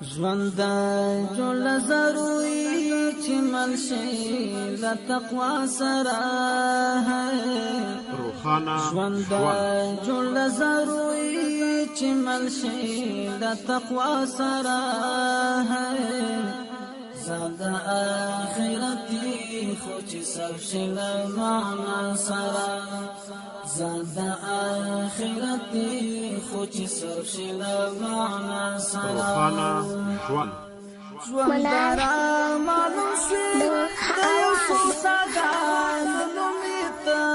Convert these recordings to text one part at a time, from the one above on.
ژوند جوړ ضروري چې منشي له تقوا سره روخانه ژوند جوړ ضروري چې منشي له تقوا سره زاد آخرتي خو چې سر شي له معنا سره زاد آخرتي خو چې سر شي له معنا سره روخانه ژوند را معلوم شي د یوسف ساګان نومیتا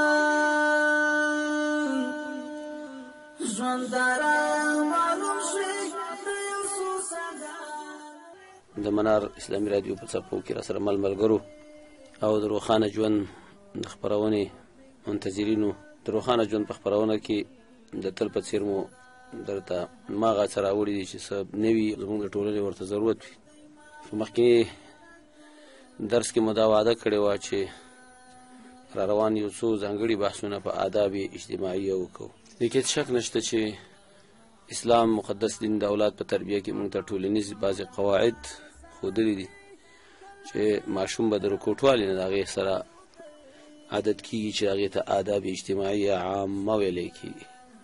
ژوند را معلوم شي د یوسف ساګان. د منار اسلامي رادیو په څپو کې را سره ملګرو او د روخانه ژوند د خپرونې منتظرینو د روخانه ژوند په خپرونه کې د تل په څیر مو درته ماغه سره راوړي دي چې څه نوي زموږ د ټولنې ورته ضرورت وي. په مخکې درس کې مو دا وعده کړې وه چې را روان یو څو ځانګړي بحثونه په آداب اجتماعي وکړو. لیکن شک نشته چې اسلام مقدس دین د اولاد په تربیه کې موږ ته ټولنیز بعضې قواعد ښودلي دي چې ماشوم به د رکوټوالي نه د هغې سره عادت کېږي چې هغې ته آداب اجتماعي یا عامه ویلی کېږي.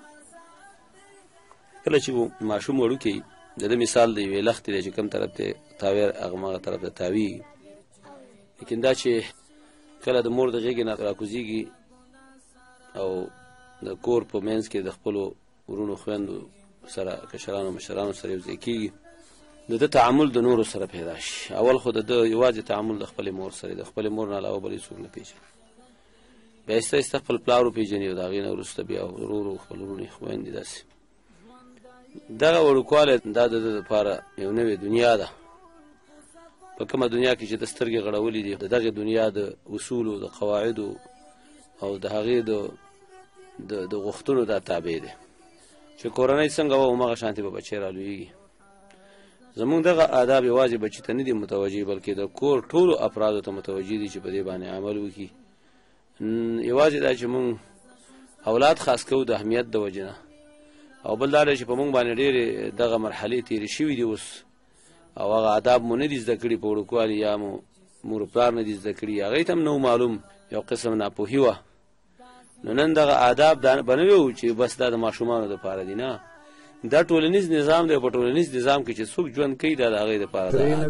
کله چې ماشوم وړوکی د ده مثال د یوې لښتې دی چې کوم طرف ته تاویر هغه طرف ته تاویږي. لیکن دا چې کله د مور د غېږې نه راکوزېږي او د کور په منځ کې د خپلو ورونو خویندو سره کشرانو مشرانو سره یو ځای کېږي د ده تعامل د نورو سره پیدا شي. اول خو د ده یوازې تعامل د خپلې مور سره د خپلې مور نه علاوه بل هېڅوک نه پېژني. بیا ایسته ایسته خپل پلار وپېژني او د هغې نه وروسته بیا ورو ورو خپل وروڼې خویندې داسې. دغه وړوکوالی دا د ده دپاره یو نوې دنیا ده. په کومه دنیا کې چې د سترګې غړولي دي د دغې دنیا د اصولو د قواعدو او د هغې د غوښتنو دا تابع دی چې کورنۍ څنګه وه همغه شانتې به بچی رالویږي. زمونږ دغه آداب یوازې بچي ته نه دي متوجه بلکې د کور ټولو افرادو ته متوجه دي چې په دې باندې عمل وکړي. یوازې دا چې مونږ اولاد خاص کوو د اهمیت د وجې نه او بل دا دی چې په مونږ باندې ډېرې دغه مرحلې تېرې شوي دي اوس او هغه آداب مو نه دي زده کړي په وړوکوالي یا مو مور پلار نه دي زده کړي هغې ته هم نه معلوم یو قسم ناپوهي وه. نو نن دغه آداب دا به نه وو چې بس دا د ماشومانو دپاره دي. نه دا ټولنیز نظام دی. په ټولنیز نظام کې چې څوک ژوند کوي دا د هغې دپاره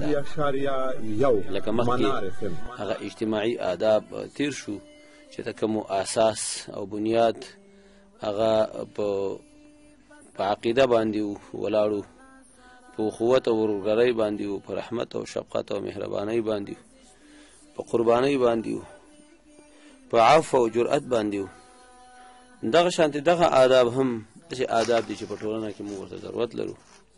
لکه مخکې هغه اجتماعي آداب تیر شو چې د کومو اساس او بنیاد هغه په عقیده باندې ولاړو په اخوت او ورورګرۍ باندې په رحمت او شفقت او مهربانۍ باندې په قربانۍ باندې په عفو او جرأت باندې دغه شانتې دغه آداب هم داسې آداب دي چې په ټولنه کې موږ ورته ضرورت لرو.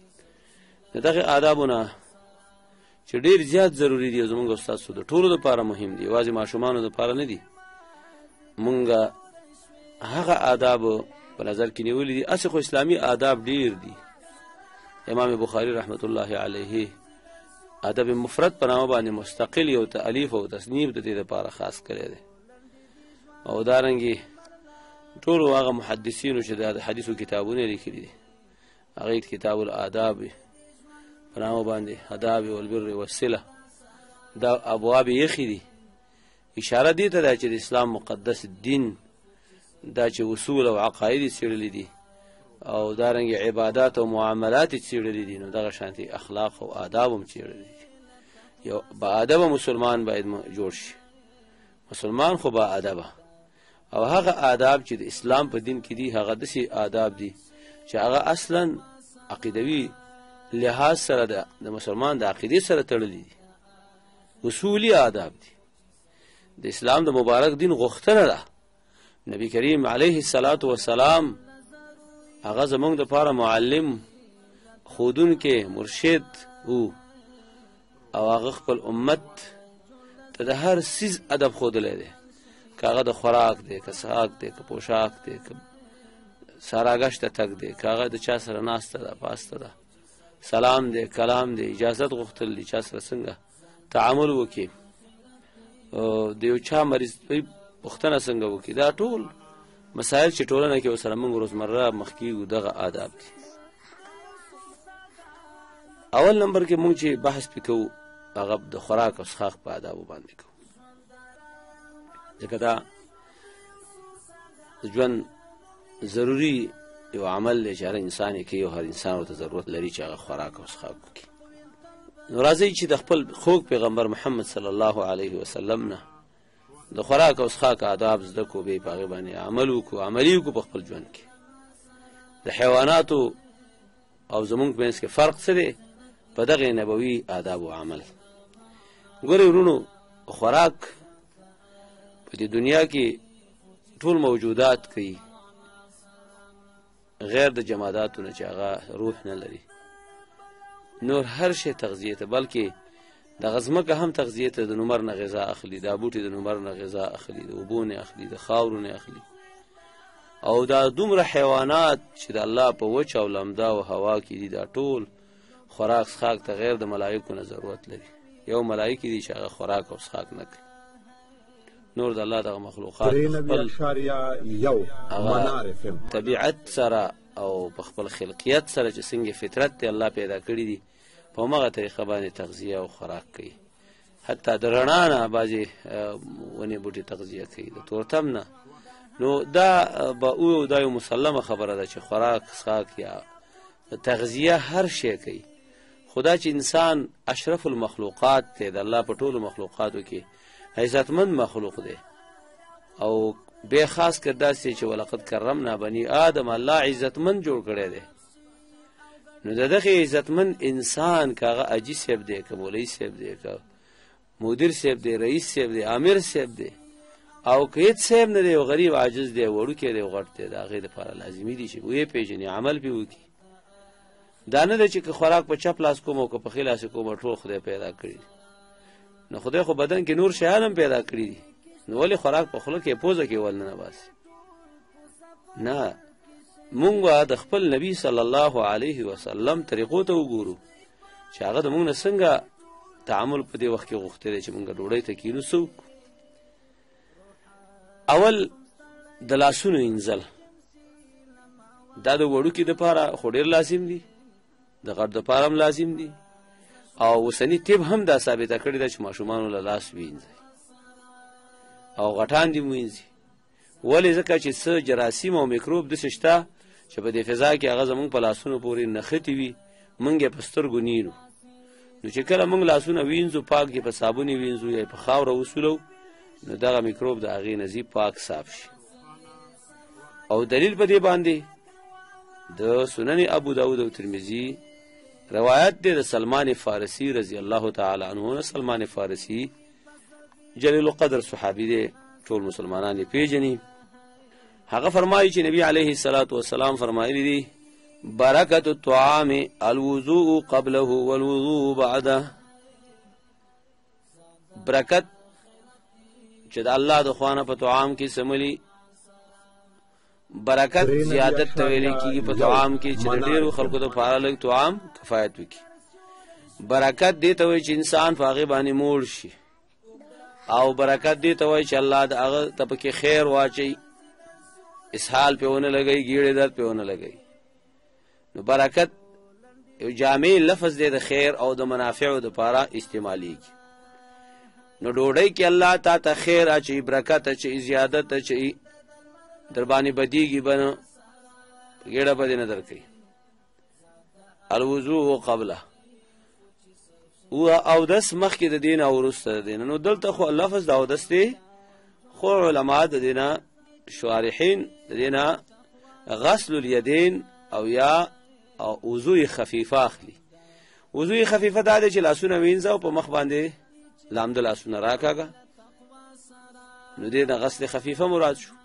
د دغې آدابو نه چې ډېر زیات ضروري دي زموږ او ستاسو د ټولو دپاره مهم دي یوازې ماشومانو دپاره نه دي. مونږ هغه آداب په نظر کې نیولي دي. هسې خو اسلامي آداب ډېر دي. امام بخاري رحمت الله علیه ادب مفرد په نامه باندې مستقل یو تألیف او تصنیف د دې دپاره خاص کړی دی او دارنګې ټولو هغه محدثینو چې د حدیثو کتابونه یې لیکلي دي هغې کتاب الآداب په نامه باندې آداب والبر والصله دا ابواب یې ایښي دي. اشاره دې ته ده چې د اسلام مقدس دین دا چې اصول او عقاید یې څېړلي دي او دارنګې عبادات او معاملات یې څېړلي دي نو دغه شانتې اخلاق او آداب هم څېړلي دي. یو باادبه مسلمان باید جوړ شي. مسلمان خو باادبه او هغه آداب چې د اسلام په دین کې دي هغه داسې آداب دي چې هغه اصلا عقیدوي لحاظ سره د مسلمان د عقیدې سره تړلي دي. اصولي آداب دي. د اسلام د مبارک دین غوښتنه ده. نبی کریم علیه الصلاة والسلام هغه زمونږ دپاره معلم ښودونکی مرشد و او هغه خپل امت ته د هر څیز ادب ښودلی دی که هغه د خوراک دی که څښاک دی که پوشاک دی که ساراګشت ته تګ دی که هغه د چا سره ناسته ده پاسته ده سلام دی کلام دی اجازت غوښتل دی چا سره څنګه تعامل وکړي د یو چا مریض پوښتنه څنګه وکړي دا ټول مسائل چې ټولنه کې ورسره موږ روزمره مخ کېږو دغه آداب دي. اول نمبر کې مونږ چې بحث وکړو هغه د خوراک او څښاک په آدابو باندې کوو، ځکه دا ژوند ضروري یو عمل دی چې هر انسان یې کوي او هر انسان ورته ضرورت لري چې هغه خوراک او څښاک وکړي. نو راځئ چې د خپل خوږ پیغمبر محمد صلی الله علیه وسلم نه د خوراک او څښاک آداب زده کړو، بیا په هغې باندې عمل وکړو، عملي وکړو په خپل ژوند کې. د حیواناتو او زمونږ په منځ کې فرق څه دی؟ په دغې نبوي آداب و عمل. ګورئ ورونو، خوراک په دې دنیا کې ټول موجودات کوي غیر د جماداتو نه چې هغه روح نه لري، نور هر شی تغذیه ته، بلکې دغه ځمکه هم تغذیه ته د نمر نه غذا اخلي، دا بوټي د نمر نه غذا اخلي، د اوبو نه اخلي، د خاورو نه اخلي. او دا دومره حیوانات چې د الله په وچ او لمده او هوا کې دي، دا ټول خوراک څښاک ته غیر د ملایکو نه ضرورت لري. یو ملایکې دي چې هغه خوراک او څښاک نه کوي، نور د الله دغه مخلوقات طبیعت سره او په خپل خلقیت سره چې څنګه فطرت ته الله پیدا کړی دي په همغه طریقه باندې تغذیه او خوراک کوي. حتی د رڼا نه بعضې ونې بوټي تغذیه کوي، د تورتم نه. نو دا به دا یو مسلمه خبره ده چې خوراک څښاک یا تغذیه هر شی کوي. خدا چې انسان اشرف المخلوقات دی، د الله په ټولو مخلوقاتو کې عزتمند مخلوق دی، او بے خاص کر داسې چې ولقد کرمنا بني آدم، الله عزتمند جوړ کړی دی. نو د دغه عزتمند انسان که هغه اجي صاحب دی، که مولوي صاحب دی، که مدیر صاحب دی، رئیس صاحب دی، امیر صاحب دی، او که هیڅ صاحب نه دی، او غریب عاجز دی، وړوکی دی او غټ دی، د هغې دپاره لازمي دي چې ویې پېژني، عمل پې وکړي. دا نه ده چې که خوراک په چپ لاس کوم او که په ښي لاس کوم، ټول خدای پیدا کړي. نو خدای خو بدن کې نور شیان هم پیدا کړي دي، نو ولې خوراک په خوله کې پوزه کې ول نه باسي؟ نه، مونږ د خپل نبی صلی الله علیه وسلم طریقو ته وګورو چې هغه د مونږ نه څنګه تعامل په دې وخت کې غوښتی دی چې مونږ ډوډۍ ته کینو. څه اول د لاسونو انځل، دا د وړوکي دپاره خو ډېر لازم دي، د غټ دپاره هم لازم دي، او اوسني طب هم دا ثابته کړې ده چې ماشومانو له لاس وینځي او غټان دي وینځي. ولې؟ ځکه چې څه جراثیم او میکروب داسې شته چې په دې فضا کې هغه زمونږ په لاسونو پورې نښتي وي، مونږ یې په سترګو نینو. نو چې کله مونږ لاسونه وینځو، پاک یې په صابون وینځو یا په خاوره وسولو، نو دغه میکروب د هغې نه ځي، پاک صاف شي. او دلیل په دې باندې د سنن ابو داود او ترمذی روایت دی د سلمان فارسی رضی الله تعالی عنه. سلمان فارسی جلیل القدر صحابي دی، ټول مسلمانان یې پیژني. هغه فرمایي چې نبی علیه الصلاة والسلام فرمایلی دي: برکت الطعام الوضوء قبله والوضوء بعده. برکت چې د الله د خوانه په طعام کې سملی، برکت زیادت ته ویل کېږي په طعام کې چې د ډېرو خلکو دپاره لږ طعام کفایت وکړي. برکت دې ته وایي چې انسان په هغې باندې موړ شي، او برکت دې ته وایي چې الله د هغه ته پکې خیر واچوي، اسهال پې ونه لګوي، ګیړې درد پې ونه لګوي. نو برکت یو جامع لفظ دی د خیر او د منافعو دپاره استعمالیږي. نو ډوډۍ کې الله تا ته خیر اچوي، برکت اچوي، زیادت اچوي، در باندې بدیږي به نه، ګېډه به دې نه در کوي. الوضوء قبله، اودس مخکې د دې نه او وروسته د دې نه. نو دلته خو لفظ د اودس دی، خو علما د دې نه شارحین د دې نه غسل الیدین او یا وضوء خفیفه اخلي. وضوء خفیفه دا دی چې لاسونه وینځه او په مخ باندې لامده لاسونه راکاږه، نو دې نه غسل خفیفه مراد شو.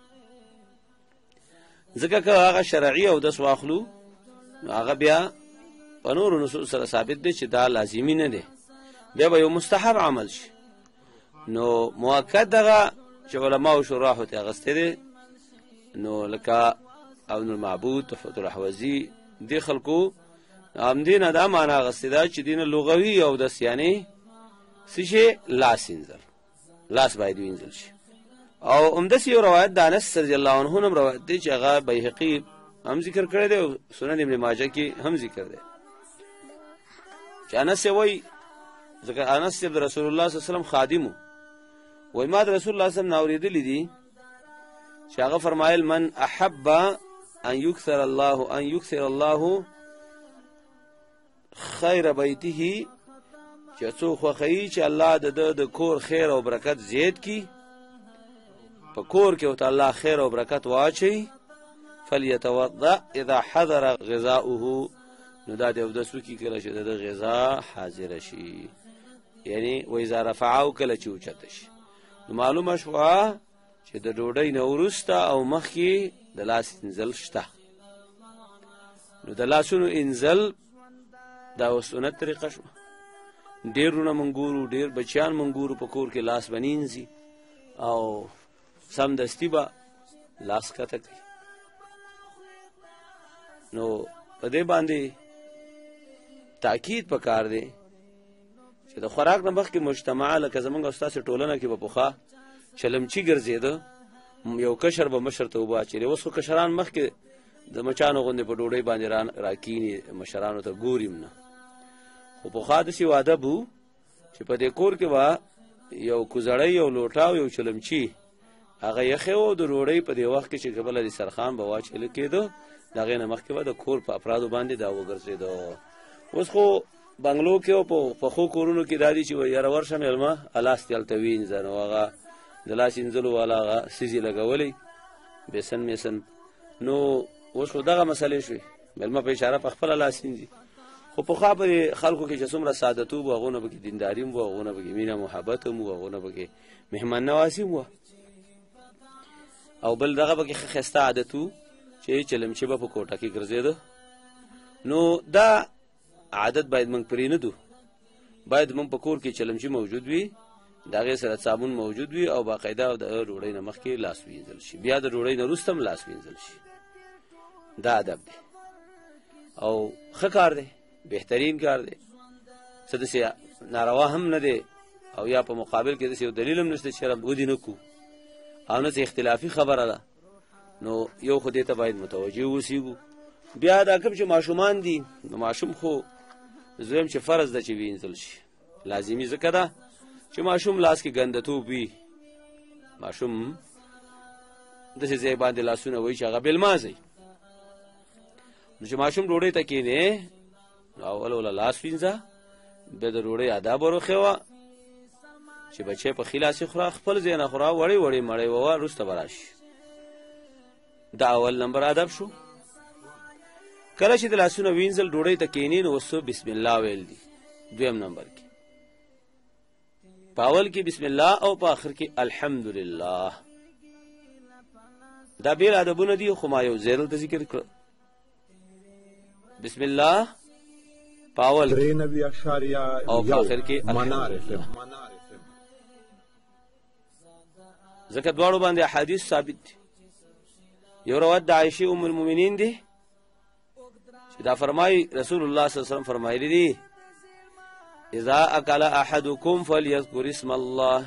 ځکه که هغه شرعي اودس واخلو، نو هغه بیا په نورو نصوص سره ثابت دی چې دا لازمي نه دی، بیا به یو مستحب عمل شي. نو مؤکد دغه چې علماو شراحو ته اخیستی دی، نو لکه ابن المعبود، تحفة الاحوزي، دې خلکو همدې نه دا معنا اخیستې ده چې دې نه لغوي اودس یعنې څه شی؟ لاس وینځل، لاس باید وینځل شي. او همداسې یو روایت د انس رضی الله عنه هم روایت دی چې هغه بیهقي هم ذکر کړی دی او سنن ابن ماجه کې هم ذکر دی. چې انس وایي ځکه انس د رسول الله صلی الله علیه وسلم خادم وایي ما د رسول الله صلی الله علیه وسلم نه اورېدلي دي چې هغه فرمایل من احب ان یکثر الله خیر بیته چې څوک خوښوي چې الله د کور خیر او برکت زیات کړي په کور کې ورته الله خیر او برکت واچوي فلیتوضأ اذا حضر غذاؤه نو دا د اودس وکړي کله چې د غذا حاضره شي یعنی و اذا رفعه کله چې اوچته شي نو معلومه شوه چې د ډوډۍ نه وروسته او مخکې د لاس انزل شته نو د لاسونو انزل دا سنت طریقه شوه ډېرونه مونږ ګورو ډېر بچیان مونږ ګورو په کور کې لاس به نینځي او سمدستي به لاس کته کوي نو په دې باندې تاکید پکار دی چې د خوراک نه مخکې مجتمع لکه زمونږ او ستاسې ټولنه کې به پخوا چلمچي ګرځېده یو کشر به مشر ته اوبه اچېدې اوس خو کشران مخکې د مچانو غوندې په ډوډۍ باندې راکیني مشرانو ته ګوریم نه خو پخوا داسې ادب و چې په دې کور کې به یو کوزړی یو لوټه او یو چلمچي هغه یخې و د ډوډۍ په دې وخت کې چې بله دسترخوان به واچولی کېده د هغې نه مخکې به د کور په افرادو باندې دا وګرځېده اوس خو بنګلو کې او په پخو کورونو کې دا دي چې یاره ورشه مېلمه لاس دې هلته وینځه نو هغه د لاس انځلو والا هغه سیزې لګولی بیسن میسن نو اوس خو دغه مسلې شوې مېلمه په اشاره په خپله لاس وینځي خو پخوا په خلکو کې چې څومره سعادت وو هغونه پکې دینداري هم وو هغونه پکې مینه محبت هم وو هغونه پکې مهمان نواسي هم وه او بل دغه پکې ښه ښایسته عادت وو چې چلمچي به په کوټه کې ګرځېده نو دا عادت باید موږ پرېنږدو باید موږ په کور کې چلمچي موجود وي د هغې سره صابون موجود وي او باقاعده د ډوډۍ نه مخکې لاس وینځل شي بیا د ډوډۍ نه وروسته هم لاس وینځل شي دا ادب دی او ښه کار دی بهترین کار دی څه داسې ناروا هم نه دی او یا په مقابل کې داسې یو دلیل هم نشته چې ودې نه کړو او نه څه اختلافي خبره ده نو یو خو دې ته باید متوجه اوسېږو بیا دا کوم چې ماشومان دي نو ماشوم خو زویم چې فرض ده چې وینځل شي لازمي ځکه ده چې ماشوم لاس کې ګندهتوب وي ماشوم داسې ځای باندې لاسونه وایي چې هغه بېلمازئ نو چې ماشوم ډوډۍ ته کښېنې نو اول وله لاس وینځه بیا د ډوډۍ آداب ور وښیوه چې بچی په ښي لاس یې خوره خپل ځای نه خوره وړې وړې مړۍ ووه وروسته به راشي دا اول نمبر ادب شو کله چې د لاسونه وینځل ډوډۍ ته کښېني نو اوس بسم الله ویل دي دویم نمبر کې په اول کې بسم الله او په آخر کې الحمدلله دا بیل ادبونه دي خو ما یو ځای دلته ذکر کړ بسم الله په اول او په آخر کې الحمدلله ځکه دواړو باندې احادیث ثابت دي یو روایت د عایشې ام المؤمنین دی چې دا فرمایي رسول الله صلی الله علیه وسلم فرمایلی دي اذا اکل احدکم فلیذکر اسم الله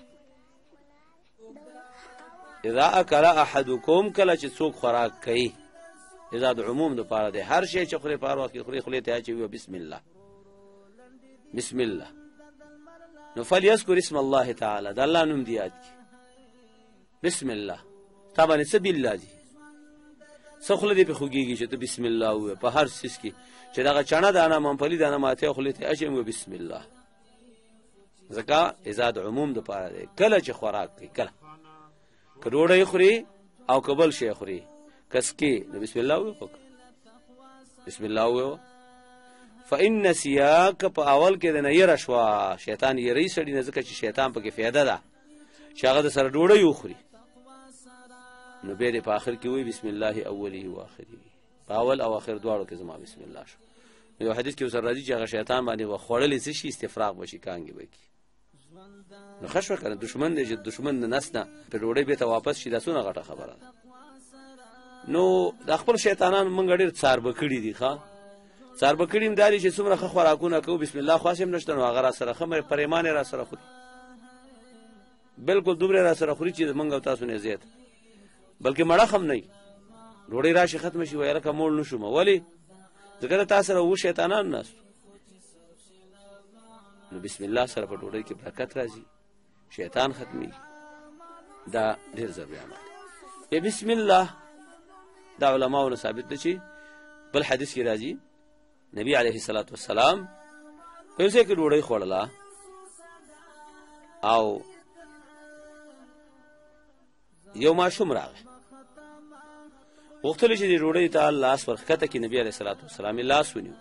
اذا اکل احدکم کله چې څوک خوراک کوي اذا د عموم دپاره دی هر شی چې خوري په هر وخت کې خوري خولې ته اچوي بسم الله بسم الله نو فلیذکر اسم الله تعالی د الله نوم دی یاد کړي بسم الله طبعا څه بالله دي څه خوله دې پې خوږېږي چې ته بسم الله ووایې په هر څیز کې چې دغه چڼه دانه ممپلي دانه ماتې خولې ته اچوي وایې بسم الله ځکه اذا د عموم دپاره دی کله چې خوراک کوي کله که ډوډۍ خوري او که بل شی خوري کسکې نو بسم الله ووایه بسم الله ووایه فإن نسیا که په اول کې د نه یره شوه شیطان یری سړي نه ځکه چې شیطان پکې فایده ده چې هغه د سره ډوډۍ وخوري نو بیا دې په آخر کې وایي بسم الله اوله و آخره په اول او آخر دواړو کې زما بسم الله شو یو حدیث کې ورسره راځي چې هغه شیطان باندې به خوړلی څه شي استفراغ به شي کانګې به کړي نو ښه شوه که نه دښمن دی چې دښمن د نس نه په ډوډۍ بېرته واپس شي دا څونه غټه خبره ده نو د خپل شیطانان مونږ ډېر څار به کړي دي ښه څار به کړي هم دا دي چې څومره ښه خوراکونه کوو بسم الله خاص هم نشته نو هغه را سره ښه پریمان یې را سره خوري بلکل دومره را سره خوري چې مونږ او تاسو نه زیات بلکې مړه هم نه ډوډۍ راشي ختمه شي وایي لکه موړ نه شوم ولې ځکه د تا سره اووه شیطانان ناست نو بسم الله سره په ډوډۍ کې برکت راځي، شیطان ختمي. دا ډېر ضروري عمل دی. بسم الله دا علماؤنو ثابت ده چې بل حدیث کې راځي نبی علیه الصلاة والسلام په یو ځای کې ډوډۍ خوړله او یو ماشوم راغی، غوښتل چې د ډوډۍ ته لاس ورښکته کړي. نبی علیه الصلاة والسلام یې لاس ونیو.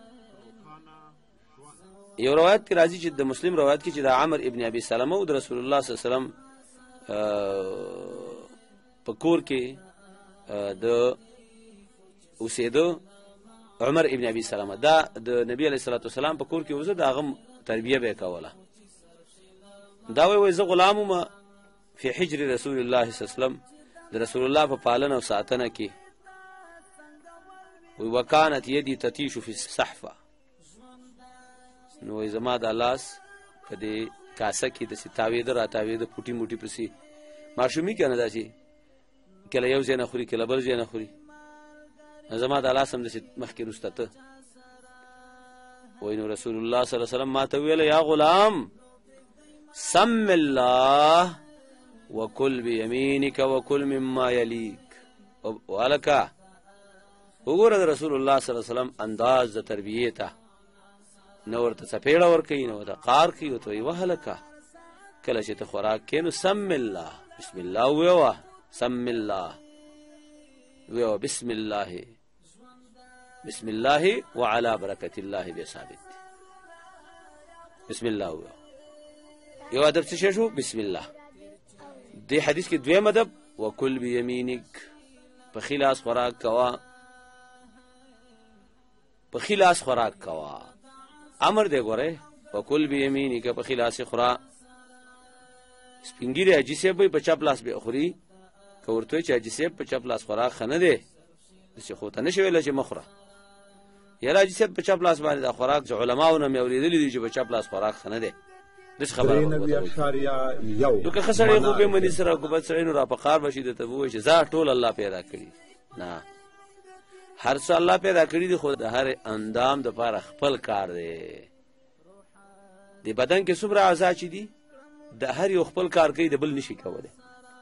یو روایت کې راځي چې د مسلم روایت کې چې د عمر ابن ابي سلمه او د رسول الله صلی الله علیه وسلم په کور کې د اوسېدو عمر ابن ابي سلمه دا د نبی علیه الصلاة والسلام په کور کې اوسه د هغه تربیه به کوله. دا وایي زه غلام وم فی حجر رسول الله صلی الله علیه وسلم، د رسول الله په پالنه او ساتنه کې. وکانت یدی تتیش فی الصحفه، نو زما د لاس په دې کاسه کې د تاویده را تاویده پوټي موټي پسې ماشومي کنه داسې کله یو ځای نه خوري کله بل ځای نه خوري، زما د لاس هم داسې مخکې وروسته ته وایي. نو رسول الله صلی الله علیه وسلم ما ته ویله یا غلام سم الله وکل بیمینک وکل مما یلیک. والکه وګوره د رسول الله صلی الله علیه وسلم انداز د تربیې ته، نه ورته څپېړه ورکوي نه ورته قار کوي، ورته وایي وهلکه کله چې ته خوراک کوې نو سم الله بسم الله وویوه، سم الله ویوه، بسم الله بسم الله وعلى برکت الله بیا ثابت دی. بسم الله ویوه. یو ادب څه شی شو؟ بسم الله. دې حدیث کې دویم ادب وکل بیمینک، په ښي لاس خوراک کوه، په ښي لاس خوراک کوه. امر دی ګوره وکل بیمینک، په ښي لاس خورا. سپین ږیری حاجي صاحب به په چپ لاس به خوري، که ورته وایي چې حاجي صاحب په چپ لاس خوراک ښه نه دی، داسې خو ته نه شي ویلی چې مه خوره. یاره حاجي صاحب په چپ لاس باندې دا خوراک چې علماو نه مې اورېدلي دي چې په چپ لاس خوراک ښه نه دی، داسې خبره نو که ښه سړی خو به مني سره که بد سړی نو را په قار به شي درته به ووایي چې ځه ټول الله پیدا کړي. نه، هر څه الله پیدا کړي دي، خو د هر اندام دپاره خپل کار دی. د بدن کې څومره اعضا چې دي د هر یو خپل کار کوي، د بل نشي کولی.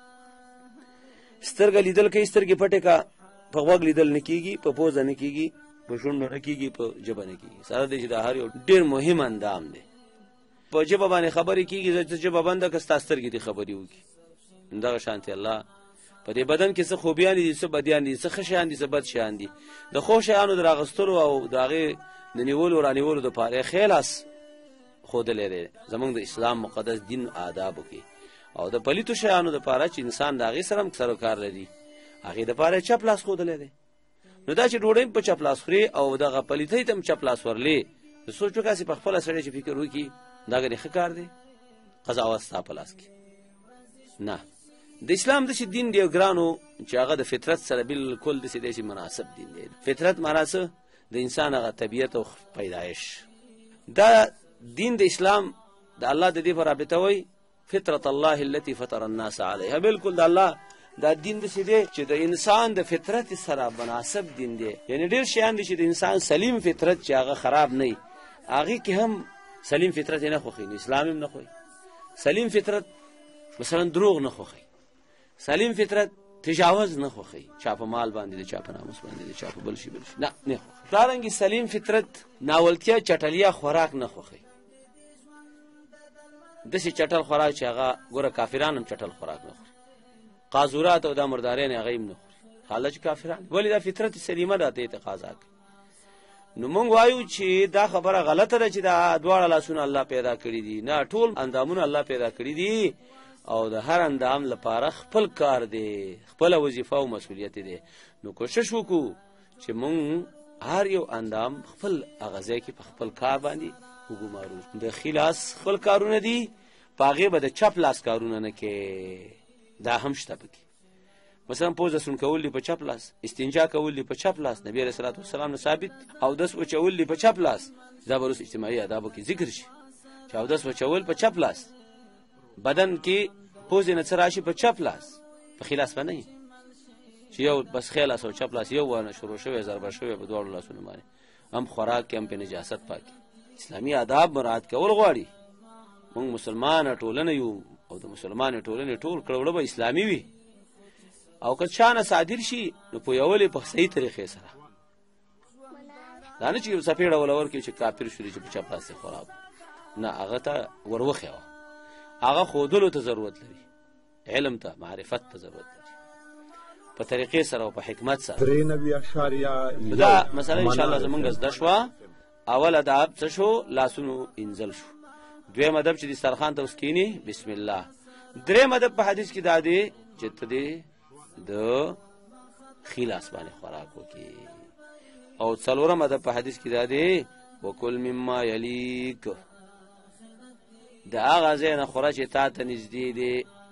سترګه لیدل کوي، سترګې پټې کا، په غوږ لیدل نه کېږي، په پوزه نه کېږي، په شونډو نه کېږي، په ژبه نه کېږي. سره دی چې د هر یو ډېر مهم اندام دی. په ژبه باندې خبرې کېږي، ځکه ژبه بنده که ستا سترګې دې خبرې وکړي. همدغه شانتې الله په دې بدن کې څه خوبیان دي، څه بدیان دي، څه ښه شیان دي، څه بد شیان دي. د ښو شیانو د راغستلو او د هغې د نیولو رانیولو دپاره یې ښی لاس ښودلی دی زموږ د اسلام مقدس دین آدابو کې. او د پلیتو شیانو دپاره چې انسان د هغې سره هم سر و کار لري، هغې دپاره یې چپ لاس ښودلی دی. نو دا چې ډوډۍ په چپ لاس خوري او دغه پلیتۍ ته هم چپ لاس ورلې، نو سوچ وکړه چې په خپله سړی چې فکر وکړي دا ګنې ښه کار دی؟ قضاوت ستا په لاس کې نه. د اسلام داسې دین دی ګرانو چې هغه د فطرت سره بالکل داسې دی چې مناسب دین دی. فطرت معنا څه؟ د انسان هغه طبیعت او پیدایش. دا دین د اسلام د الله د دې په رابطه وایي فطرت الله التي فطر الناس علیها. بالکل د الله دا دین داسې دی چې د انسان د فطرت سره مناسب دین دی. یعنې ډېر شیان دي چې د انسان سلیم فطرت چې هغه خراب نه وي، هغې کې هم سلیم فطرت یې نه خوښوي، نو اسلام هم نه خوښوي. سلیم فطرت مثلا دروغ نه خوښوي، سلیم فطرت تجاوز نه خوښوي، چا په مال باندې د چا په ناموس باندې د چا په بل شي نه خوښوي. دارنګې سلیم فطرت ناولتیا چټلیا خوراک نه خوښوي. داسې چټل خوراک چې هغه ګوره کافران هم چټل خوراک نه خوري، قاذورات او دا مرداریان هغه هم نه خوري، حالا چې کافران. ولې دا فطرت سلیمه ده ته تقاضا کوي. نو مونږ وایو چې دا خبره غلطه ده چې دا دواړه لاسونه الله پیدا کړي دي. نه، ټول اندامونه الله پیدا کړي دي او د هر اندام لپاره خپل کار دی، خپله وظیفه او مسؤلیت دی. نو کوشش وکړو چې مونږ هر یو اندام خپل هغه ځای کې په خپل کار باندې وګمارو. د ښي لاس خپل کارونه دي، په هغې به د چپ لاس کارونه نه کې. دا هم شته پکې. مثلا پوزه سون کول دي په چپ لاس، استنجا کول دي په چپ لاس، نبی علیه الصلاة والسلام نه ثابت. اودس وچول دي په چپ لاس، دا به اوس اجتماعي آدابو کې ذکر شي چې اودس وچول په چپ لاس، بدن کې پوزې نه څه راشي په چپ لاس، په ښي لاس به نه وي چې یو بس ښی لاس او چپ لاس یو وانه شروع شوی ضربه شوی په دواړو لاسونو باندې. هم خوراک کې هم په نجاست پاکي. اسلامي آداب مراعات کول غواړي. موږ مسلمانه ټولنه یو او د مسلمانې ټولنې ټول کړه به اسلامي وي او که چا نه صادر شي نو پویول په صحیح طریقې سره دا نه چې یو څپېړه ولور کې چې کافر شو چې په چپ لاس خراب نه هغه ته وروخیوه هغه ښودلو ته ضرورت لري علم ته معرفت ته ضرورت لري په طریقې سره او په حکمت سره دا مسله ان شاء الله زمونږ زده شوه اول ادب څه شو لاسونو انزل شو دویم ادب چې دسترخوان ته وسکینی بسم الله دریم ادب په حدیث کې دا دی چې ته دې د خلاص باندې خوراک وکړي او څلورم ادب په حدیث کې دا دی وکل مما یلیک دا هغه ځای نه خوره چې تا ته نږدې دی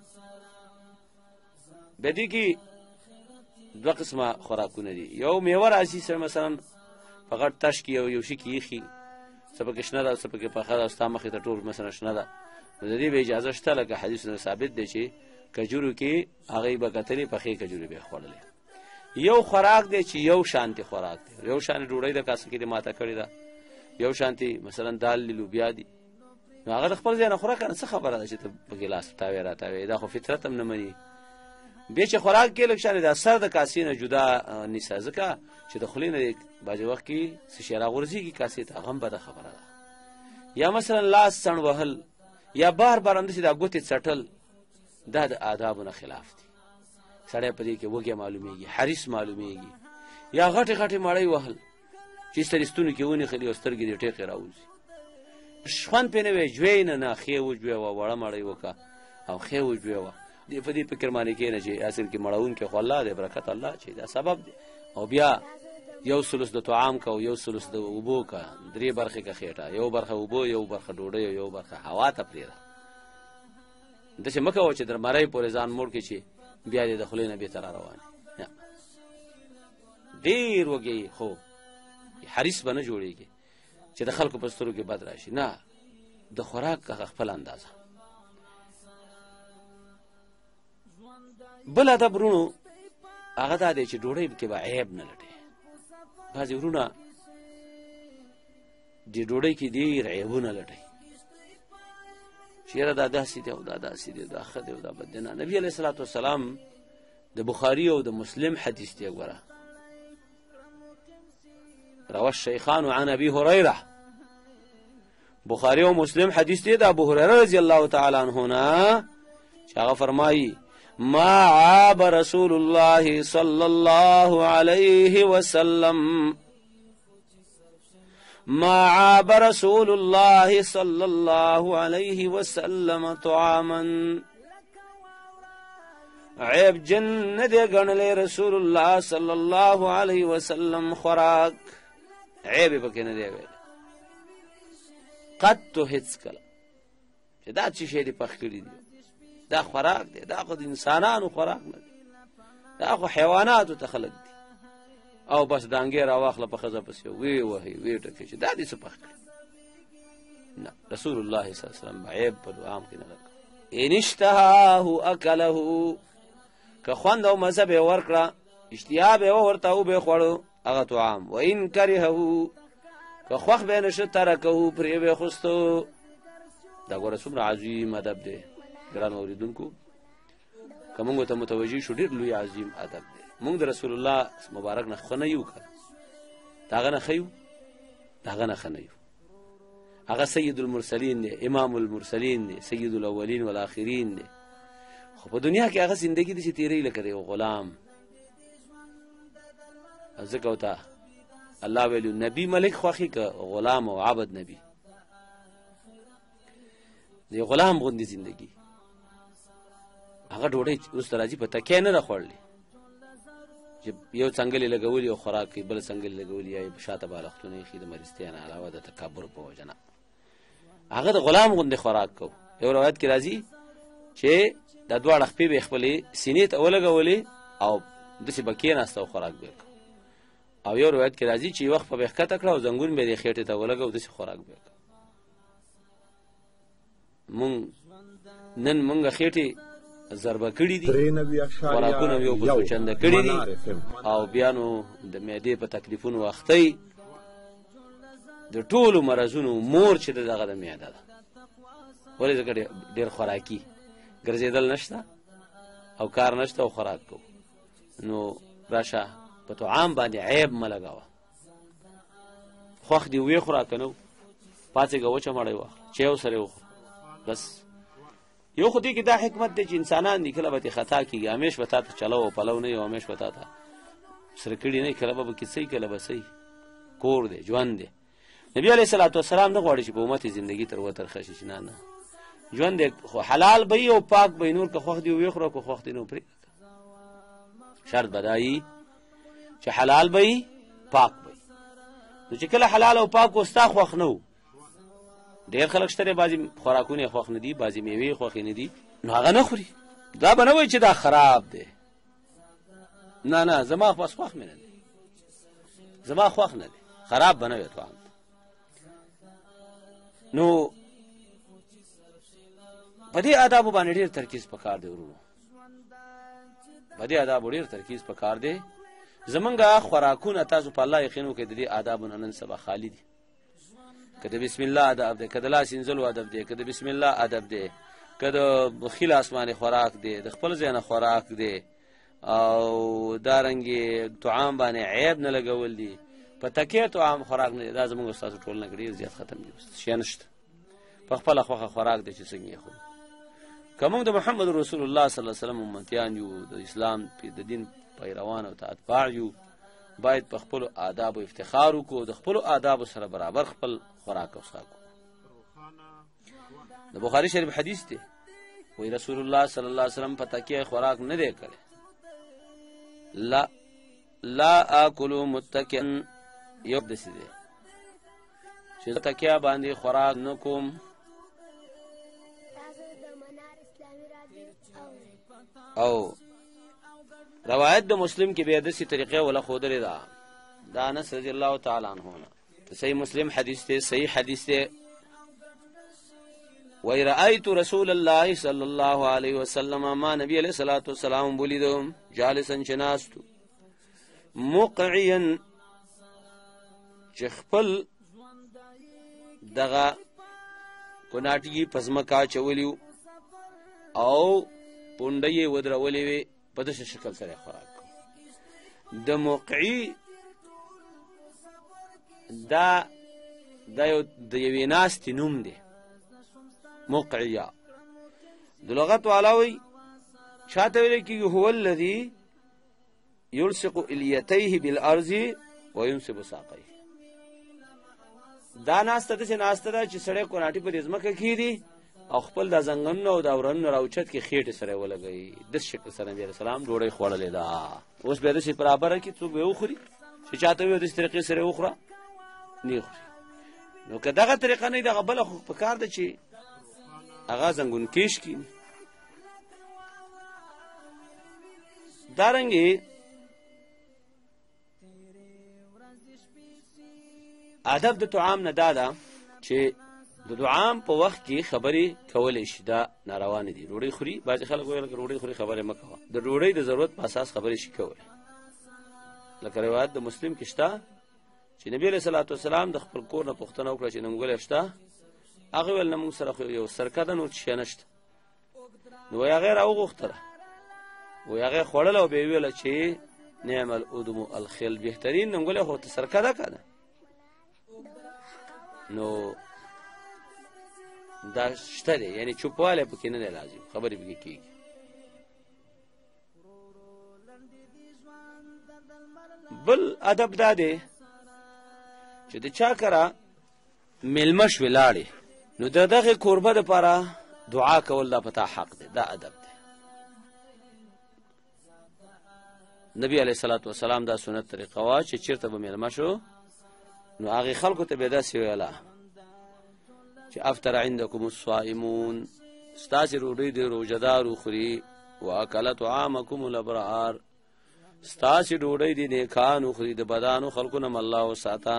بدې کې دوه قسمه خوراکونه دي یو میوه راځي سره مثلا په غټ تش کې یو شي کې یخي څه پکې شنه ده څه پکې پخه ده ستا مخې ته ټول مثلا شنه ده نو د دې به اجازه شته لکه حدیثونه ثابت دی چې کجورو کې هغې به کتلې پخې کجورې به یې خوړلې یو خوراک دی چې یو شانتي خوراک دی یو شانتي ډوډۍ د کاسه کې ماته کړې ده یو شانتي مثلا دال لوبیا دي نو هغه د خپل ځای نه خوراک نه څه خبره ده چې ته په ګیلاس تاوې راتاوې دا خو فطرت هم نه مني بیا چې خوراک کې لږ شانې د سر د کاسې نه جدا نیسه ځکه چې د خولې نه بعضې وخت کې څه شی راغورځېږي کاسې ته هغه هم بده خبره ده یا مثلا لاس څڼ وهل یا بار بار همداسې دا ګوتې څټل دا د آدابو نه خلاف دي سړی په دې کې وږی معلومیږي حریص معلومیږي یا غټې غټې مړۍ وهل چې سترستونو کې ونیخلي او سترګې دې ټیقې راوځي خوند پې نه وی جوی نه ښې وجویوه وړه مړۍ وکړه او ښې وجویوه دې په دې فکر باندې کښېنه چې اصل کې مړونکی خو الله دی برکت الله چې دا سبب دی او بیا یو ثلث د طعام که او یو ثلث د اوبو که درې برخې که خېټه یو برخه اوبو یو برخه ډوډۍ او یو برخه هوا ته پرېږده داسې مه کوه چې در مرۍ پورې ځان موړ کړې چې بیا دې د خولې نه بېرته را روان نه ډېر وږی خو حریص به نه جوړېږي چې د خلکو په سترګو کې بد راشي نه د خوراک هغه خپل اندازه بل ادب ورونو هغه دا دی چې ډوډۍ کې به عیب نه لټوي بعضې ورونه د ډوډۍ کې ډېر عیبونه لټوي چې یاره دا داسې دی او دا داسې دی دا ښه دی او دا بد دی نه نبي علیه الصلاة والسلام د بخاري او د مسلم حدیث دی ګوره رواه الشیخان عن ابي هريره بخاری او مسلم حدیث دی د ابو هريره رضی الله تعالی عنه نه چې هغه فرمایي ما عاب رسول الله صلی الله علیه وسلم ما عاب رسول الله صلی الله علیه وسلم طعاما عیب جن نه دی ګڼلی رسول الله صلی الله علیه وسلم خوراک عیب پکې نه دی ویلی قد تو هیڅ کله چې دا څه شی دې پخ کړي دي دا خوراک دی دا خو د انسانانو خوراک نه دی دا خو حیواناتو ته خلق دي او بس دانګې راواخله په ښځه پسې وی وهي وی ټکې چې دا دې څه پخ کړي نه رسول الله صلی الله علیه وسلم عیب په دعام کې نه لګ ان اشتهاه اکله که خوند او مزه به ورکړه اشتها به ورته او به خوړو هغه طعام و ان کرهه که خوښ به نشه ترکه پرې به خوستو دا ګوره څومره عظیم ادب دی ګران اوریدونکو که موږ ته متوجه شو ډېر لوی عظیم ادب دی موږ د رسول الله مبارک نه ښه نه یو که د هغه نه ښه یو د هغه نه ښه نه یو هغه سید المرسلین دی امام المرسلین دی سید الاولین والآخرین دی خو په دنیا کې هغه زندگی داسې تېروي لکه د یو غلام ځکه ورته الله ویلو نبی ملک خوښي که غلام او عبد نبی د یو غلام غوندې زندگی هغه ډوډۍ اوس ته راځي په تکیه نه ده خوړلې چې یو څنګل یې لګولي او خوراک کوي بله څنګل یې لګولي یا یې شاته بالښتونه ایښي د مریضتیا نه علاوه د تکبر په وجه نه هغه د غلام غوندې خوراک کو یو روایت کې راځي چې دا دواړه خپې به یې خپلې سینې ته ولګولې او داسې به کېناسته او خوراک به یې او یو روایت کې راځي چې یو وخت په به یې ښکته کړه او زنګون به یې خېټې ته ولګه او داسې خوراک به یې نن مونږ خېټې ضربه کړي دي خوراکونه یو په سوچنده کړي دي او بیا نو د معدې په تکلیفونو اختی د ټولو مرضونو مور چې دغه د معده ده ولې ځکه ډېر خوراکي ګرځېدل نشته او کار نشته او خوراک کوو نو راشه په طعام باندې عیب مه لګوه خوښ دې ویې خوره که نه پاڅېږه وچه مړۍ واخله چایو سره یې وخوره بس یو خو دې کې دا حکمت دی چې انسانان دي کله به ترې خطا کېږي همیش به تا ته چلو او پلو نه وي او همیش به تا ته سره کړي نه وي کله به کې صحیح کله به صحیح کور دی ژوند دی نبي علیه صلات وسلام نه غواړي چې په امت یې زندګي تر وترخه شي چې نه ژوند دی خو حلال به وي او پاک به وي نور که خوښ دي ویې خوره که خوښ دي نو پرېږده شرط به دا وي چې حلال به وي پاک به وي نو چې کله حلال او پاک و ستا خوښ نه و ډېر خلک شته دی بعضې خوراکونه یې خوښ نه دي بعضې میوې یې خوښې نه دي نو هغه نه خوري دا به نه وایي چې دا خراب دی نه زما بس خوښ مې نه دی زما خوښ نه دی خراب به نه وي طعام نو په دې آدابو باندې ډېر ترکیز پکار دی ورونو په دې آدابو ډېر ترکیز پکار دی زمونږ خوراکونه تاسو په الله یقین وکړئ د دې آدابو نه نن سبا خالي دي که د بسم الله ادب دی که د لاس انځلو ادب دی که د بسم الله ادب دی که د خیل اسماني خوراک دی د خپل ځای نه خوراک دی او دارنګې طعام باندې عیب نه لګول دي په تکیه طعام خوراک نه دی دا زموږ ستاسو ټولنه کې ډېر زیات ختم دي شی نشته په خپله خوښه خوراک دی چې څنګه یې خورو که موږ د محمد رسول الله صلی الله علیه وسلم امتیان یو د اسلام د دین پیروان او اتباع یو باید په خپلو آدابو افتخار وکړو د خپلو آدابو سره برابر خپل خوراک او څښاک د بخاري شریف حدیث دی وی رسول الله صلی الله علیه وسلم په تکیه خوراک نه دی کړی لا آکلو متکئا یو داسې دی چې تکیه باندې خوراک نه کوم او روایت د مسلم کې بیا داسې طریقې ولا ښودلې ده د انس رضی الله تعالی عنه نه صحیح مسلم حدیث دی صحیح حدیث دی وی رأیت رسول الله صلی الله علیه وسلم ما نبی علیہ الصلوۃ والسلام ولیدم جالسا چناستو مقعیا چې خپل دغه کوناټي پزمکا چولیو او پونډه یې ودرولې وې په داسې شکل سره خوراک د موقعي دا یو د یوې ناستې نوم دی موقعیا د لغت والا وایي چاته ویلی کېږي هو الذي یلصق الیتیه بالارض وینصب ساقیه دا ناسته داسې ناسته ده چې سړی کوناټي په دې ځمکه کښېږدي او خپل د زنګنونو او د اورنونو راوچت کې خېټې سره یې ولګوي داسې شکل سره نبي علیه السلام ډوډۍ خوړلې ده اوس بیا داسې برابره کړي څوک به یې وخوري چې چاته وي داسې طریقې سره یې وخوره نه یې خوري نو که دغه طریقه نه وي دغه بله خو په کار ده چې هغه زنګون کېش کړي دارنګې ادب د طعام نه دا ده چې د طعام په وخت کې خبرې کولی شي دا ناروا نه دي ډوډۍ خوري بعضې خلک ویل که ډوډۍ خوري خبرې مه کوه د ډوډۍ د ضرورت په اساس خبرې شي کولی لکه روایت د مسلم کې شته چې نبي علیه صلات وسلام د خپل کور نه پوښتنه وکړه چې ننګولی شته هغه ویل نه موږ سره خو یو سرکه ده نور شی نشته نو وایي هغې راوغوښتله وایي هغې خوړله او بیا یې ویله چې نعم الادم الخل بهترین ننګولی خو ته سرکه ده که نه نو دا شته دی یعنی چوپوالی پکې نه دی لازم خبرې پکې کېږي بل ادب دا دی چې د چا کره میلمه شوې لاړې نو د دغې کوربه دپاره دعا کول دا په تا حق دی دا ادب دی نبي علیه صلات وسلام دا سنت طریقه وه چې چېرته به میلمه شو نو هغې خلکو ته به داسې ویله چې افطر عندکم الصائمون ستاسې ډوډۍ د روژهدارو خوري واکل طعامکم الابرار ستاسې ډوډۍ د نیکانو خوري د بدانو خلکو نه الله وساته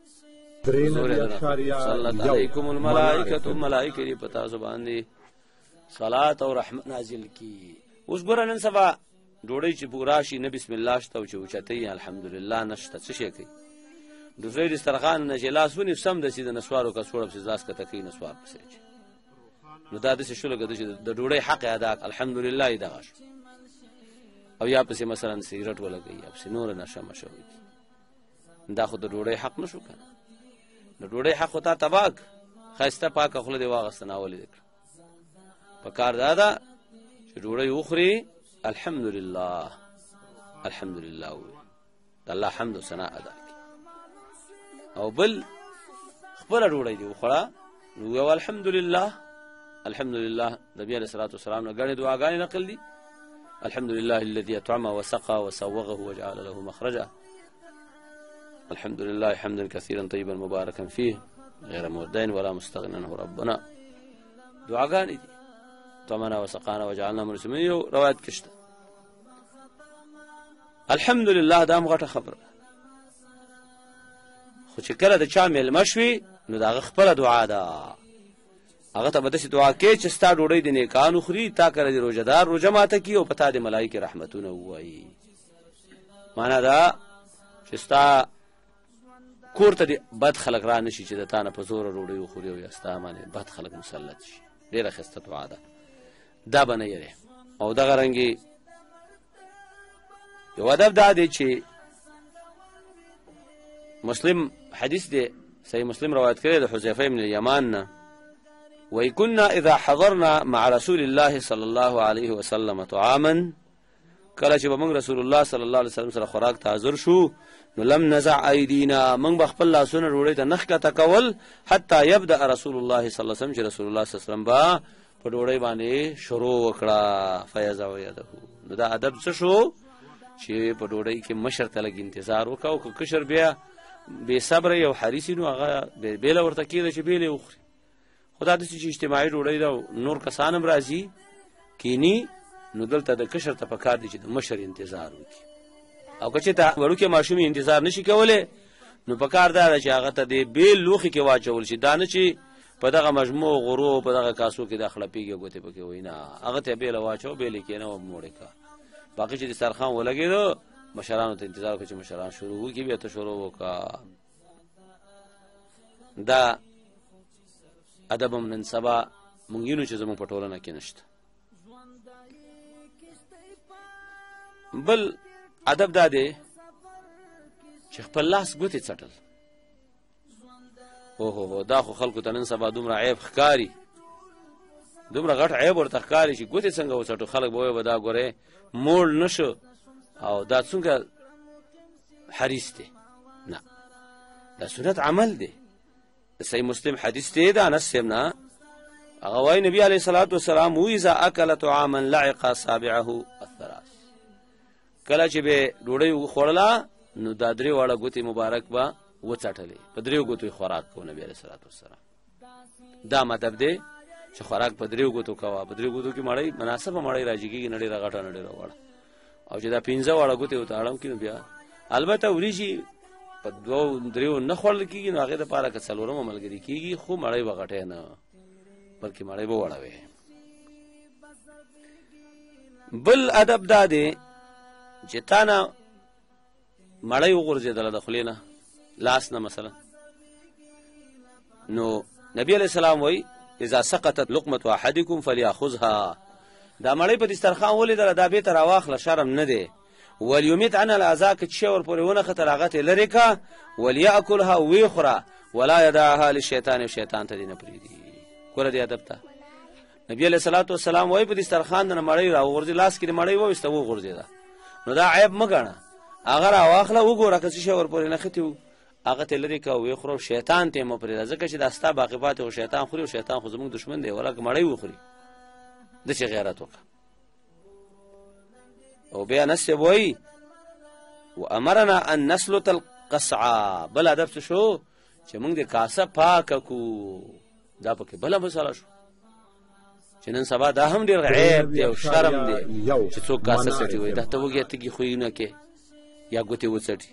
صلت علیکم الملائکة ملائکه دې په تاسو باندې صلات او رحمت نازل کی اوس ګوره نن سبا ډوډۍ چې پوره شي نه بسم الله شته او چې اوچتوي الحمدلله نشته څه شی کوي دوسری دسترخوان نه چې لاس ونیو سم داسې د نسوارو کڅوړه پسې لاس کته کوي نسوار پسې نو دا داسې شو لکه چې د ډوډۍ حق یې ادا الحمدلله یې دغه شو. او یا پسې مثلا سیګرټ ولګوي یا پسې نوره نشه مشه وکړي، دا خو د ډوډۍ حق نه شو که نه. د ډوډۍ حق خو تا تباه کړه، ښایسته پاکه خوله دې واغسته ناولې دې کړه. په کار دا ده چې ډوډۍ وخوري الحمدلله الحمدلله ووایي، د الله حمد و ثنا ادا کړي. او بل خپله ډوډۍ دې وخوړه نو ووایه الحمدلله الحمدلله. نبي علیه الصلاة والسلام نه ګڼې دعاګانې نقل دي. الحمد لله الذي أطعم وسقى وسوغه وجعل له مخرجا. الحمد لله حمدا كثيرا طيبا مباركا فيه غير مودين ولا مستغنى عنه ربنا. دعاګانې دي. طعمنا وسقانا وجعلنا من المسلمين. روایت کشته الحمد لله دا غټه خبره. خو چې کله د چا میلمه شوي نو د هغه خپله دعا ده، هغه ته به داسې دعا کوې چې ستا ډوډۍ د نیکانو خوري، تا کله د روژهدار روژه ماته کړي او په تا د ملایکې رحمتونه ووایي. معنا دا چې ستا کور ته د بد خلک را نه شي چې د تا نه په زوره ډوډۍ وخوري او یا ستا باندې بد خلک مسلط شي. ډېره ښایسته دعا ده، دا به نه یری. او دغه رنګې یو ادب دا دی چې مسلم حدیث دی، صحیح مسلم روایت کړی د حذیفه بن الیمان نه، وی كنا اذا حضرنا مع رسول الله صلی الله علیه وسلم طعاما، کله چې به موږ رسول الله صلی الله علیه وسلم سره خوراک ته حاضر شو نو لم نزع ایدینا، موږ به خپل لاسونه ډوډۍ ته نه ښکته کول حتی یبدأ رسول الله صلی الله علیه وسلم، چې رسول الله صلی الله علیه وسلم به په ډوډۍ باندې شروع وکړه فیضع یده. نو دا ادب څه شو چې په ډوډۍ کې مشر ته لږ انتظار وکړه، او که کشر بیا بې صبره یو حریص نو هغه بیله ورته کېده چې بیلې وخوري. خدا داسې چې اجتماعي ډوډۍ ده نور کسان هم راځي کینی، نو دلته د کشر ته پکار دی چې د مشر انتظار وکړي. او که چېرته وړوکې ماشوم انتظار نشي کولی نو پکار دا ده چې هغه ته د بیل لوښي کې واچول شي، دا نه چې په دغه مجموع غرو په دغه کاسو کې دا خړپېږي ګوتې پکې وایي، نه، هغه ته بیله واچو، بیلې کېنه او موړې کا. باقي چې دسترخوان ولګېدو مشرانو ته انتظار وکړه چې مشران شروع وکړي، بیا ته شروع وکړه. دا ادب هم نن سبا مونږ وینو چې زموږ په ټولنه کې نشته. بل ادب دا دی چې خپل لاس ګوتې څټل. اوهو دا خو خلکو ته نن سبا دومره عیب ښکاري، دومره غټ عیب ورته ښکاري چې ګوتې څنګه وڅټو. خلک به وایي به دا ګورې موړ نه شو او دا څنګه حریص دی. نه، دا سنت عمل دی. صحیح مسلم حدیث دی د انس صاحب نه، هغه وایي نبي علیه الصلاة والسلام اذا اکل طعاما لعق اصابعه الثلاث، کله چې به ډوډۍ وخوړله نو دا درې واړه ګوتې مبارک به وڅټلې، په دریو ګوتو خوراک کوو نبي علیه الصلاة والسلام. دا مطلب دی چې خوراک په دریو ګوتو کوه. په دریو ګوتو کې مړۍ مناسبه مړۍ راځي کېږي، نه ډېره غټه نه ډېره وړه. او چې دا 15 واړه ګوتې ورته اړم کړي نو بیا البته وریجې په 2-3 نه خوړل کېږي، نو هغې دپاره که څلورمه ملګري کېږي خو مړۍ به غټې نه بلکې مړۍ به وړه وي. بل ادب دا دی چې تا نه مړۍ وغورځېدله د خولې نه، لاس نه مثلا، نو نبی علیه السلام وایي اذا سقطت لقمة احدکم فلیاخذها، دا مړۍ په دسترخوان ولیدله دا بېرته راواخله، شرم نه دی. ولیمیت عن الاذى، که چې ور پورې ونښته هغه ته لرې که، ولیأکلها ویې خوره، ولا یدعها للشیطان، شیطان ته دې نه پرېږدي. ګوره دې ادب ته نبي علیه الصلاة والسلام وایي په دسترخوان نه مړۍ راوغورځي، لاس کې د مړۍ وویسته وغورځېده، نو دا عیب مه ګڼه. هغه راواخله وګوره که څه شی ور پورې نښتي وو هغه ته لرې که ویې خوره، شیطان ته یې مه پرېږده، ځکه چې دا ستا باقي پاتې خو شیطان خوري، او شیطان خو زموږ دښمن دی، ولا که مړۍ وخوري داسې غیرت وکړه. او بیا انس صاحب وایي وامرنا ان نسلط القصعه، بل ادب څه شو چې موږ د کاسه پاکه کو. دا پکې بله مسله شو چې نن سبا دا هم ډېر عیب دی او شرم دی چې څوک کاسه څټي وایي دا ته وګورې تږي خویونه کې یا ګوتې وڅټي.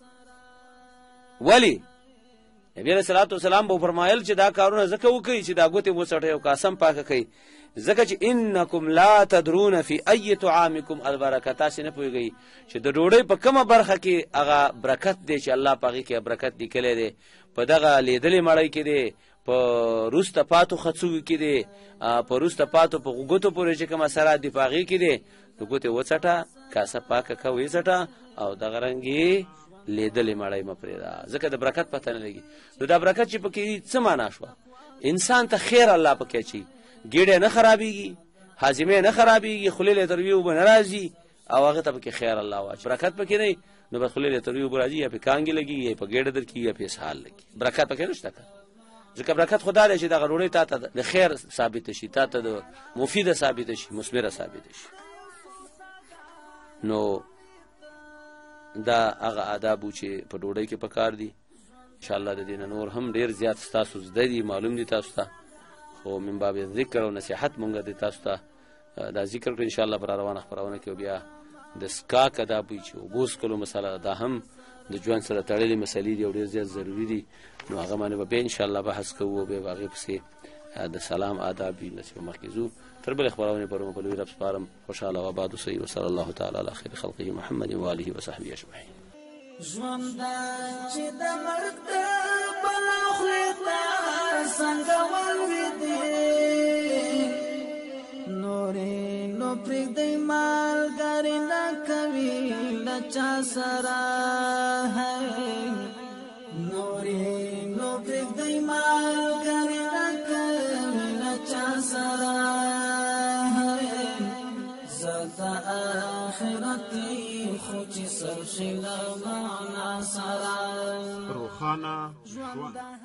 ولی نبی علیه الصلاة والسلام به فرمایل چې دا کارونه ځکه وکړئ چې دا ګوتې وڅټئ او کاسه هم پاکه کړئ، ځکه چې انکم لا تدرون فی ای طعامکم البرکه، تاسې نه پوهېږئ چې د ډوډۍ په کومه برخه کې هغه برکت دی چې الله په هغې کې برکت لیکلی دی. په دغه لیدلې مړۍ کې دی، په روسته پاتو خڅو کې دی، په روسته پاتو په غوګتو پورې چې کوم اثرات دی پاغي کې دی، نو ګوتې وڅټه، کاسه پاکه کا وې څټه او دغه رنګي لیدلې مړی مپرېدا، ځکه د برکت پته نه لګي. نو دا برکت چې پکې څه معنا شو؟ انسان ته خیر الله پکې چی، ګیډه نه خرابېږي، هاضمه نه خرابېږي، خولې له ترویو به ناراضي او هغه ته پکې خیر الله واچ، برکت پکې نه، نو به خولې له ترویو به راځي یا په کانګي لګي یا په ګیډه درکې یا په اسهال لګي، برکت پکې نشته. ځکه برکت خدا دې چې د غړوړې تا ته د خیر ثابت شي، تا ته د مفیده ثابت شي، مثمره ثابت شي. نو دا هغه آداب چې په ډوډۍ کې پکار دي، ان شاء الله د دین نور هم ډیر زیات تاسو زده دي، معلوم دي تاسو ته، خو من باب ذکر او نصيحت مونږ د تاسو ته دا ذکر کړ ان شاء الله پر روانه خبرونه کې. بیا د سکاک آداب چې وګوس کولو مسله دا هم د ژوند سره تړلې مسلې دي او ډیر زیات ضروری دي، نو هغه باندې به ان شاء الله بحث کوو. به هغه پسې د سلام آداب دي نصیحت مخکزو تر بل خبرونه پرمو په لوی رب سپارم. خوشاله و بعد سي وصلی الله تعالی علی خیر خلقه محمد و آله و صحبه اجمعین. ژوند چې د مرګ بل خلتا څنګه ولودي نورې نو پرې مالګری نه کوي لچا سره نورې نو پرې مالګری نه کوي لچا سره زتا آخرتي خو چې سر شي له معنا سره روخانه ژوند.